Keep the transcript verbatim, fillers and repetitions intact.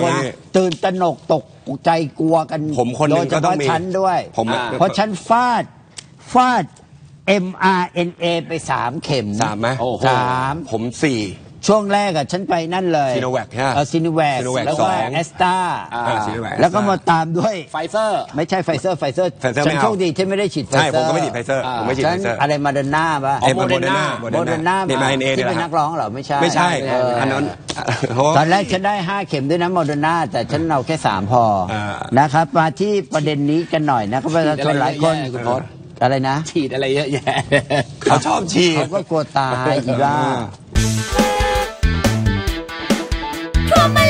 คนตื่นตระหนกตกใจกลัวกันผมคนนึงก็ต้องมีฉันด้วยเพราะฉันฟาดฟาด เอ็ม อาร์ เอ็น เอ ไปสามเข็มสามไหมสามผมสี่ช่วงแรกอะฉันไปนั่นเลยซีโนแวคใช่ไหมซีโนแวคแล้วก็แอสตราแล้วก็มาตามด้วยไฟเซอร์ไม่ใช่ไฟเซอร์ไฟเซอร์ฉันโชคดีที่ไม่ได้ฉีดไฟเซอร์ใช่ผมก็ไม่ฉีดไฟเซอร์ผมไม่ฉีดไฟเซอร์อะไรมาเดอร์นาป่ะโมเดอร์นาโมเดอร์นาที่เป็นนักร้องเหรอไม่ใช่ไม่ใช่อันนั้นตอนแรกฉันได้ห้าเข็มด้วยนะโมเดอร์นาแต่ฉันเอาแค่สามพอนะครับมาที่ประเด็นนี้กันหน่อยนะครับประชาชนหลายคนอะไรนะฉีดอะไรเยอะแยะเขาชอบฉีดเขาก็กลัวตายอีกว่า